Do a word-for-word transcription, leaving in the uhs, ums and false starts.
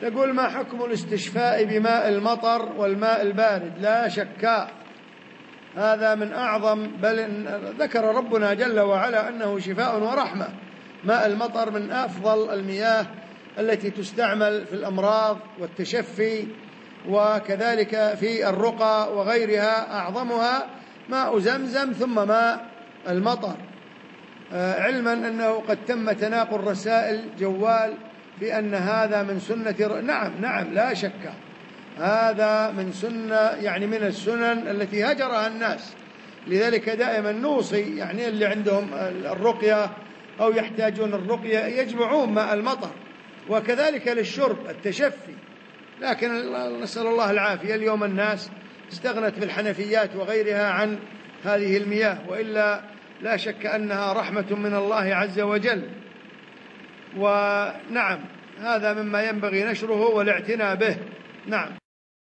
يقول: ما حكم الاستشفاء بماء المطر والماء البارد؟ لا شك هذا من أعظم، بل ذكر ربنا جل وعلا أنه شفاء ورحمة. ماء المطر من أفضل المياه التي تستعمل في الأمراض والتشفي، وكذلك في الرقى وغيرها، أعظمها ماء زمزم ثم ماء المطر. علما أنه قد تم تناقل رسائل جوال في أن هذا من سنة. نعم نعم لا شك هذا من سنة، يعني من السنن التي هجرها الناس. لذلك دائما نوصي يعني اللي عندهم الرقية أو يحتاجون الرقية يجمعون ماء المطر، وكذلك للشرب التشفي. لكن نسأل الله العافية، اليوم الناس استغنت بالحنفيات وغيرها عن هذه المياه، وإلا لا شك أنها رحمة من الله عز وجل. ونعم هذا مما ينبغي نشره والاعتناء به. نعم.